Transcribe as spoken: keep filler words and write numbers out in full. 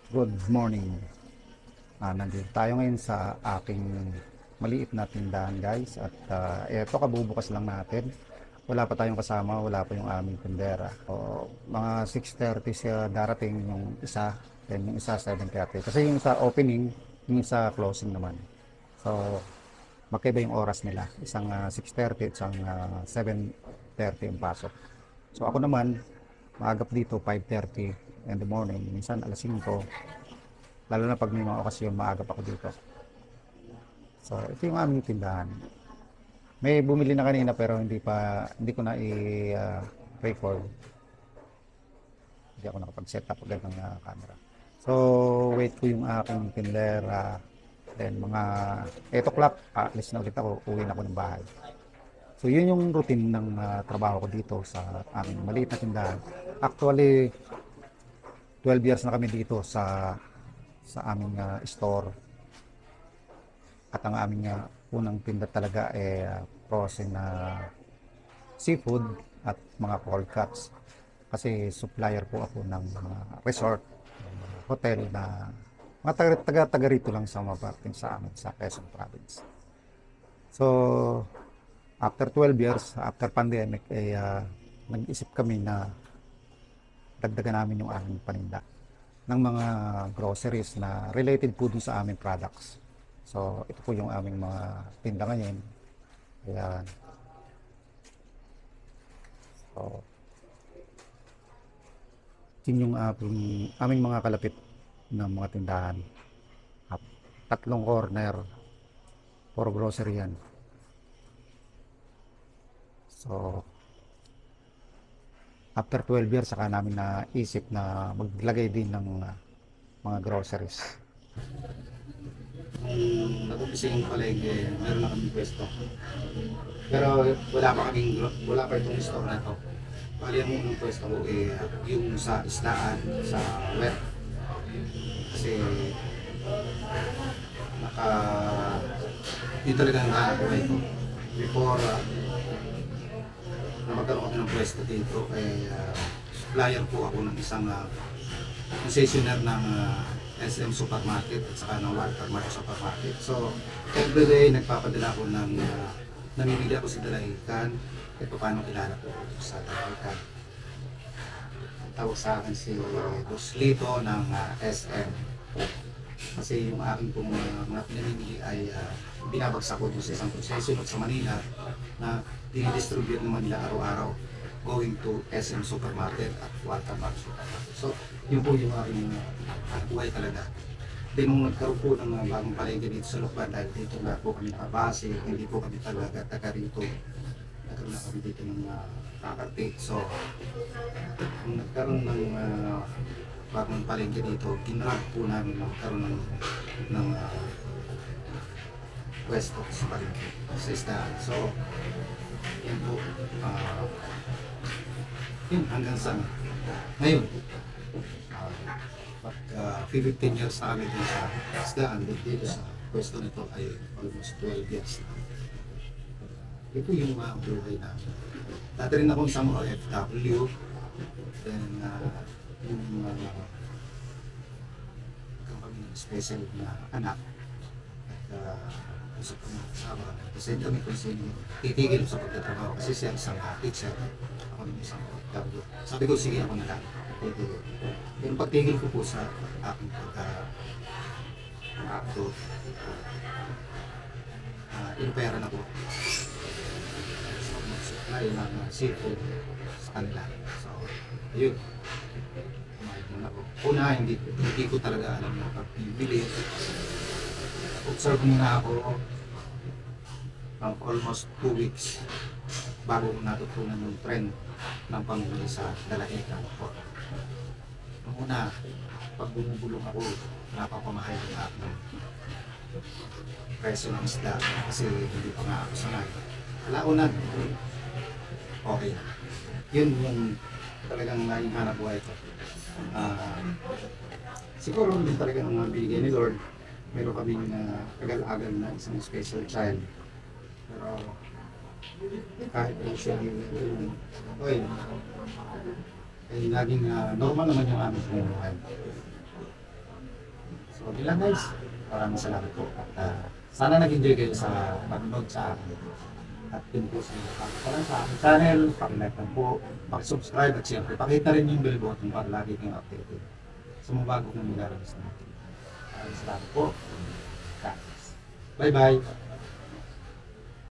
Good morning. Ah, nandito tayo ngayon sa aking maliit na tindahan guys at ah, eto kabubukas lang natin. Wala pa tayong kasama, wala pa yung aming tindera. So, mga six thirty siya darating yung isa, then yung isa seven thirty. Kasi yung sa opening, yung sa closing naman. So, magkaiba yung oras nila. Isang ah, six thirty at isang ah, seven thirty yung pasok. So ako naman, maagap dito five thirty in the morning, minsan alas singko. Lalo na pag may mga okasyon, maaga pa ako dito. So, ito yung aming tindahan. May bumili na kanina pero hindi pa, hindi ko na i-record. Hindi ako nakapag-set up agad ng uh, camera. So, wait ko yung aking tindera. Then, mga eight o'clock, aalis na ulit ako, uwi na ako ng bahay. So, yun yung routine ng uh, trabaho ko dito sa aming maliit na tindahan. Actually, twelve years na kami dito sa sa aming uh, store. At ang aming uh, unang tinda talaga ay uh, frozen na seafood at mga cold cuts. Kasi supplier po ako ng mga resort, mga hotel na mga taga, taga, rito lang sa mga parting sa amin sa Quezon Province. So, after twelve years, after pandemic, ay uh, nag-isip kami na dagdagan namin yung aming paninda ng mga groceries na related po dun sa aming products. So, ito po yung aming mga tinda ngayon. Ayan. So, yun yung aming, aming mga kalapit ng mga tindahan. At tatlong corner, for grocery yan. So, after twelve years, saka namin naisip na maglagay din ng uh, mga groceries. Nung nag-umpisa yung palengke, meron na kaming pwesto. Pero wala pa kaming, wala pa itong store na to. Bali ang unang pwesto ko eh, yung sa isdaan, sa wet. Kasi naka, yun talaga ang hanap buhay ko. Before uh, na magkaroon ako ng pwesto dito, eh, uh, supplier po ako ng isang uh, concessionaire ng uh, S M Supermarket at saka ng Walter Mart Supermarket. So, everyday nagpapadala ko ng, uh, namimili ako sa Dalaican, at paano kilala ko sa Dalaican. Ang tawag sa akin si Boss Lito ng uh, S M. Kasi yung aking pong uh, mga pinamimili ay uh, binabagsak ko doon sa isang concession sa Manila na dinidistribute naman nila araw-araw going to S M Supermarket at Walter Mart Supermarket. So, yun po yung aking uh, buhay talaga. Then nung nagkaroon po ng uh, bagong palengke dito sa Lukban, dahil dito na po kami nakabase, hindi po kami talaga taga rito. Nagkaroon na kami dito ng uh, property. So, nung nagkaroon ng uh, bagong palengke dito, ginrag po namin magkaroon ng, ng uh, pwesto sa palengke, sa isdahan. So, yun po, uh, yun hanggang sa ngayon. Uh, pag uh, fifteen years na kami dito sa isdaan, dito sa pwesto nito ay almost twelve years na. Ito yung mga uh, buhay namin. Dati rin akong isang O F W, then uh, yung uh, kami ng special na anak at uh, usap ko ng kasama kasi kami kung sino titigil sa pagtatrabaho kasi siya isang uh, teacher, ako ng isang O F W. Sabi ko sige ako na lang titigil. Yung pagtigil ko po sa aking pagka-upload, uh, yung pera na po supply ng uh, seafood sa kanila. So, yun. Kumain muna ako. Una, hindi, hindi ko talaga alam na pagbibili. Observe muna ako ng almost two weeks bago ko natutunan yung trend ng pamili sa Dalaican po. Noong una, pag bumubulong ako, napapamahal yung aking presyo ng isda kasi hindi pa nga ako sanay. Alaunad, okay. Yun yung talagang naging hanap buhay ko. Uh, siguro din talaga ng binigay ni Lord. Meron kaming uh, kagal-agal na isang special child. Pero kahit usually yung oil, ay naging uh, normal naman yung aming buhay. So, yun lang guys. Maraming salamat po. At ah, sana nag-enjoy kayo sa panonood sa akin. At yun po sa inyo. Pa lang sa aking channel, pakilike lang po, pakisubscribe at siyempre pakita rin yung bell button para lagi kayong updated sa mga bago kong nilalabas natin. Maraming salamat po. God bless. Bye bye.